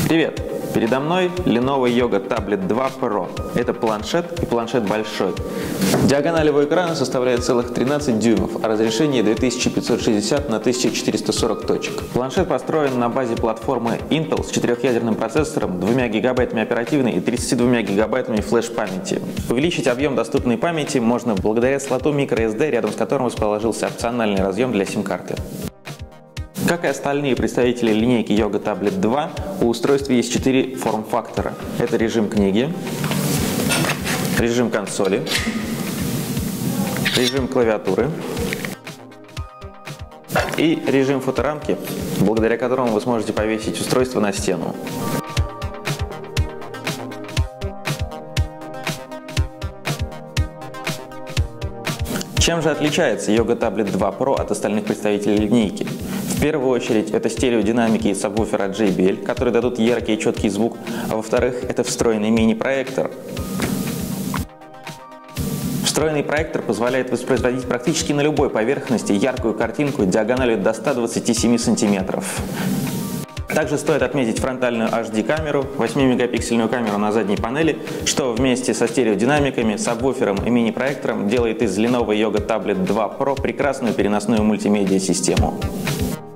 Привет! Передо мной Lenovo Yoga Tablet 2 Pro. Это планшет и планшет большой. Диагональ его экрана составляет целых 13 дюймов, а разрешение 2560 на 1440 точек. Планшет построен на базе платформы Intel с 4-ядерным процессором, 2 гигабайтами оперативной и 32 гигабайтами флеш-памяти. Увеличить объем доступной памяти можно благодаря слоту microSD, рядом с которым расположился опциональный разъем для сим-карты. Как и остальные представители линейки Yoga Tablet 2, у устройства есть 4 форм-фактора. Это режим книги, режим консоли, режим клавиатуры и режим фоторамки, благодаря которому вы сможете повесить устройство на стену. Чем же отличается Yoga Tablet 2 Pro от остальных представителей линейки? В первую очередь это стереодинамики и сабвуфер от JBL, которые дадут яркий и четкий звук, а во-вторых, это встроенный мини-проектор. Встроенный проектор позволяет воспроизводить практически на любой поверхности яркую картинку диагональю до 127 см. Также стоит отметить фронтальную HD-камеру, 8-мегапиксельную камеру на задней панели, что вместе со стереодинамиками, сабвуфером и мини-проектором делает из Lenovo Yoga Tablet 2 Pro прекрасную переносную мультимедиа-систему.